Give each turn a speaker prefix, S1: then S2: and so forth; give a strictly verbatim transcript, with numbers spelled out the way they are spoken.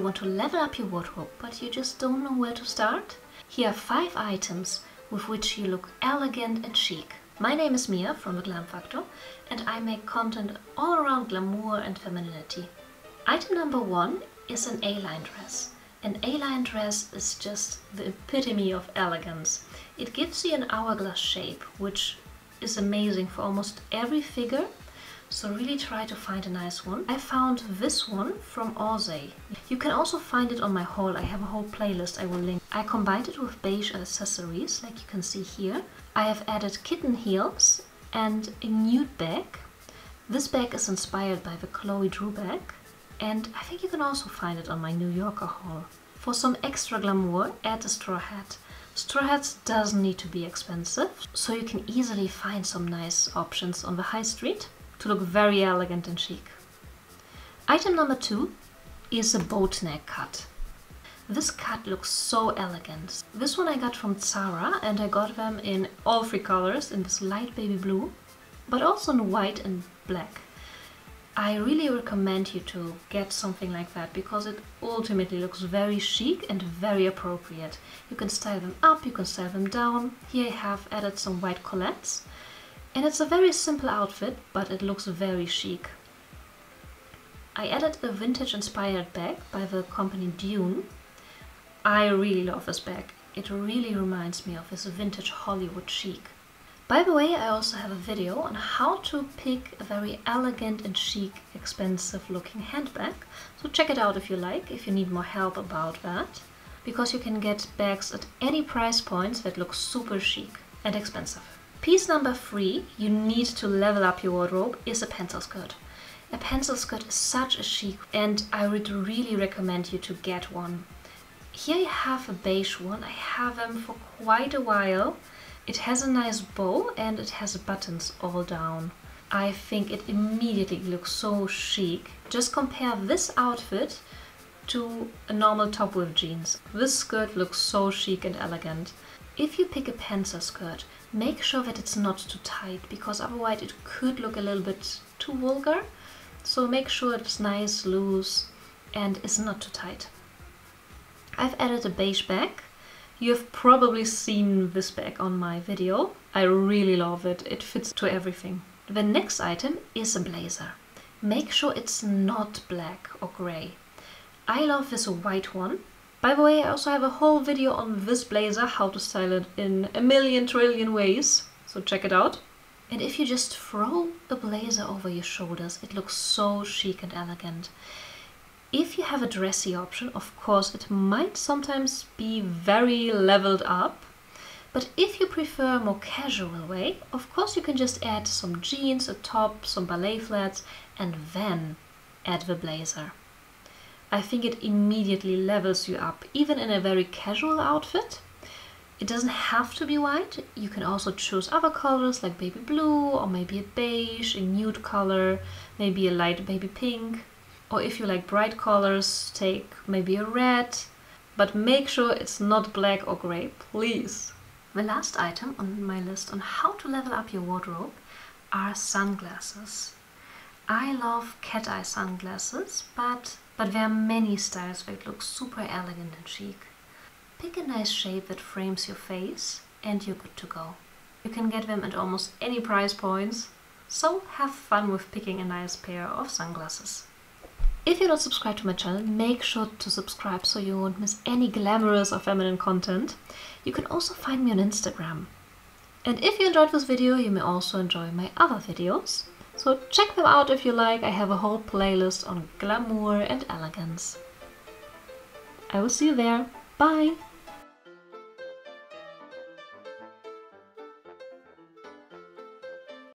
S1: want to level up your wardrobe, but you just don't know where to start? Here are five items with which you look elegant and chic. My name is Mia from The Glam Factor, and I make content all around glamour and femininity. Item number one is an A-line dress. An A-line dress is just the epitome of elegance. It gives you an hourglass shape, which is amazing for almost every figure, so really try to find a nice one. I found this one from Orsay. You can also find it on my haul. I have a whole playlist I will link. I combined it with beige accessories, like you can see here. I have added kitten heels and a nude bag. This bag is inspired by the Chloe Drew bag, and I think you can also find it on my New Yorker haul. For some extra glamour, add a straw hat. Straw hats doesn't need to be expensive, so you can easily find some nice options on the high street to look very elegant and chic. Item number two is a boat neck cut. This cut looks so elegant. This one I got from Zara, and I got them in all three colors, in this light baby blue, but also in white and black. I really recommend you to get something like that because it ultimately looks very chic and very appropriate. You can style them up, you can style them down. Here I have added some white collares. And it's a very simple outfit, but it looks very chic. I added a vintage inspired bag by the company Dune. I really love this bag. It really reminds me of this vintage Hollywood chic. By the way, I also have a video on how to pick a very elegant and chic, expensive looking handbag. So check it out if you like, if you need more help about that. Because you can get bags at any price points that look super chic and expensive. Piece number three you need to level up your wardrobe is a pencil skirt. A pencil skirt is such a chic, and I would really recommend you to get one. Here I have a beige one. I have them for quite a while. It has a nice bow and it has buttons all down. I think it immediately looks so chic. Just compare this outfit to a normal top with jeans. This skirt looks so chic and elegant. If you pick a pencil skirt, make sure that it's not too tight, because otherwise it could look a little bit too vulgar. So make sure it's nice, loose, and is not too tight. I've added a beige bag. You have probably seen this bag on my video. I really love it. It fits to everything. The next item is a blazer. Make sure it's not black or grey. I love this white one. By the way, I also have a whole video on this blazer, how to style it in a million trillion ways. So check it out. And if you just throw a blazer over your shoulders, it looks so chic and elegant. If you have a dressy option, of course, it might sometimes be very leveled up. But if you prefer a more casual way, of course you can just add some jeans, a top, some ballet flats, and then add the blazer. I think it immediately levels you up, even in a very casual outfit. It doesn't have to be white. You can also choose other colors like baby blue, or maybe a beige, a nude color, maybe a light baby pink. Or if you like bright colors, take maybe a red, but make sure it's not black or grey, please. The last item on my list on how to level up your wardrobe are sunglasses. I love cat eye sunglasses, but, but there are many styles that look super elegant and chic. Pick a nice shape that frames your face and you're good to go. You can get them at almost any price points, so have fun with picking a nice pair of sunglasses. If you're not subscribed to my channel, make sure to subscribe so you won't miss any glamorous or feminine content. You can also find me on Instagram. And if you enjoyed this video, you may also enjoy my other videos. So check them out if you like. I have a whole playlist on glamour and elegance. I will see you there. Bye!